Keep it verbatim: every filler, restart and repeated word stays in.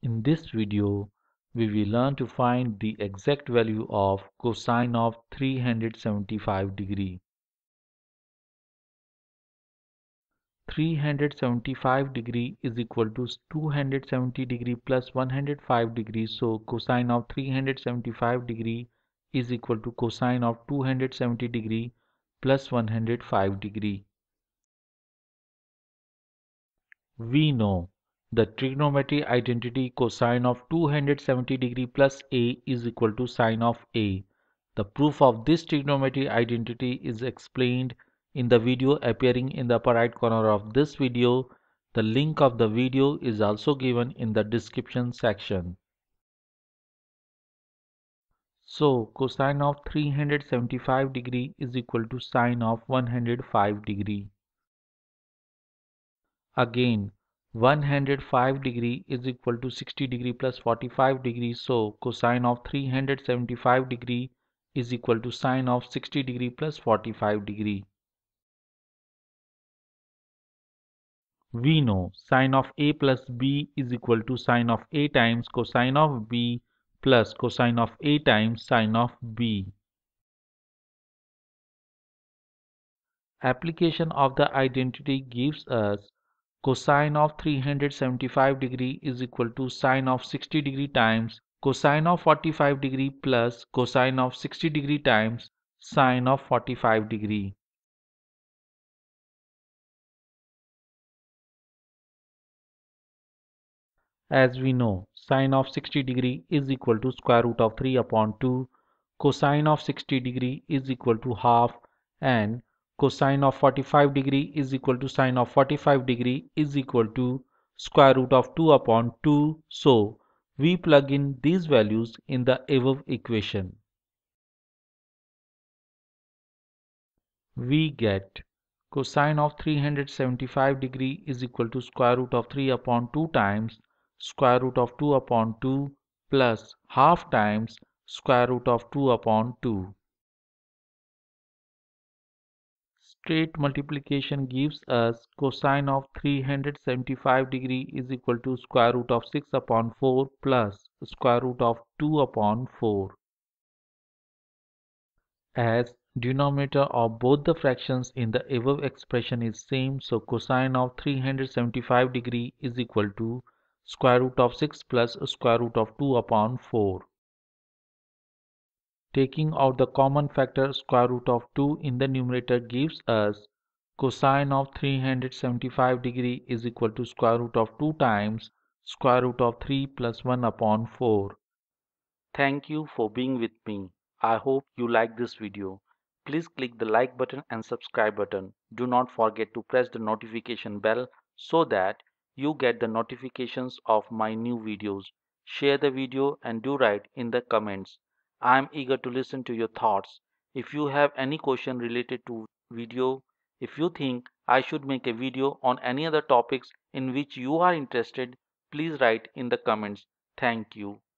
In this video, we will learn to find the exact value of cosine of three hundred seventy-five degree. three hundred seventy-five degree is equal to two hundred seventy degree plus one hundred five degree. So cosine of three hundred seventy-five degree is equal to cosine of two hundred seventy degree plus one hundred five degree. We know the trigonometry identity cosine of two hundred seventy degree plus a is equal to sine of a. The proof of this trigonometry identity is explained in the video appearing in the upper right corner of this video. The link of the video is also given in the description section. So cosine of three hundred seventy-five degree is equal to sine of one hundred five degree. Again, one hundred five degree is equal to sixty degree plus forty-five degree. So cosine of three hundred seventy-five degree is equal to sine of sixty degree plus forty-five degree. We know sine of a plus b is equal to sine of a times cosine of b plus cosine of a times sine of b. Application of the identity gives us cosine of three hundred seventy-five degree is equal to sine of sixty degree times cosine of forty-five degree plus cosine of sixty degree times sine of forty-five degree. As we know, sine of sixty degree is equal to square root of three upon two, cosine of sixty degree is equal to half, and cosine of forty-five degree is equal to sine of forty-five degree is equal to square root of two upon two. So we plug in these values in the above equation. We get cosine of three hundred seventy-five degree is equal to square root of three upon two times square root of two upon two plus half times square root of two upon two. Straight multiplication gives us cosine of three hundred seventy-five degree is equal to square root of six upon four plus square root of two upon four. As denominator of both the fractions in the above expression is same, so cosine of three hundred seventy-five degree is equal to square root of six plus square root of two upon four. Taking out the common factor square root of two in the numerator gives us cosine of three hundred seventy-five degree is equal to square root of two times square root of three plus one upon four. Thank you for being with me. I hope you like this video. Please click the like button and subscribe button. Do not forget to press the notification bell so that you get the notifications of my new videos. Share the video and do write in the comments. I am eager to listen to your thoughts. If you have any question related to video, if you think I should make a video on any other topics in which you are interested, please write in the comments. Thank you.